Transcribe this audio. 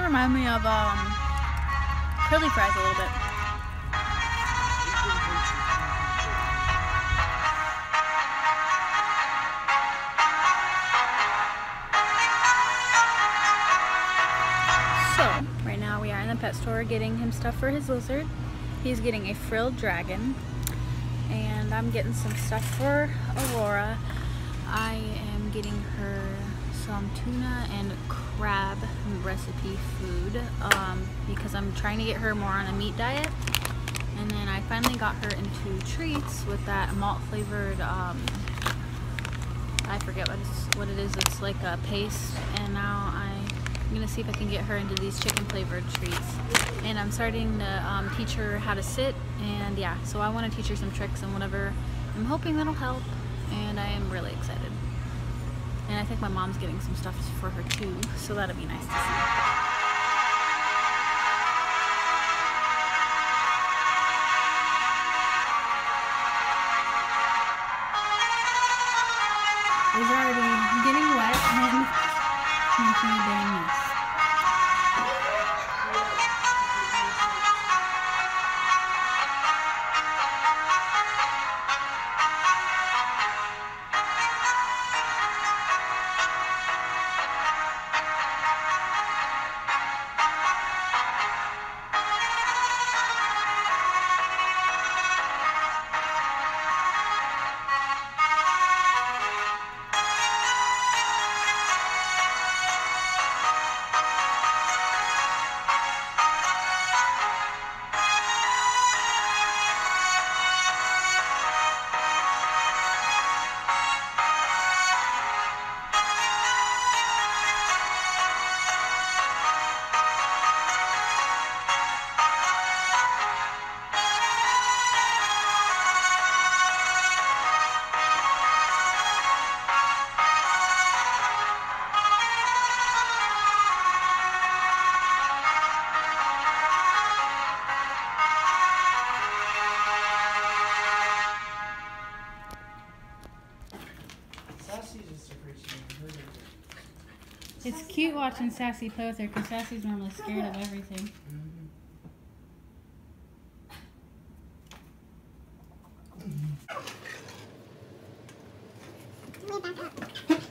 remind me of curly fries a little bit. So, right now we are in the pet store getting him stuff for his lizard. He's getting a frilled dragon, and I'm getting some stuff for Aurora. I am getting her some tuna and crab recipe food because I'm trying to get her more on a meat diet. And then I finally got her into treats with that malt flavored, I forget what it is. It's like a paste, and now I'm gonna see if I can get her into these chicken flavored treats. And I'm starting to teach her how to sit, and yeah, so I want to teach her some tricks and whatever. I'm hoping that'll help, and I am really excited. And I think my mom's getting some stuff for her too, so that'll be nice to see. It's already getting wet and making a dang mess. It's cute watching Sassy play with her because Sassy's normally scared of everything. Back up.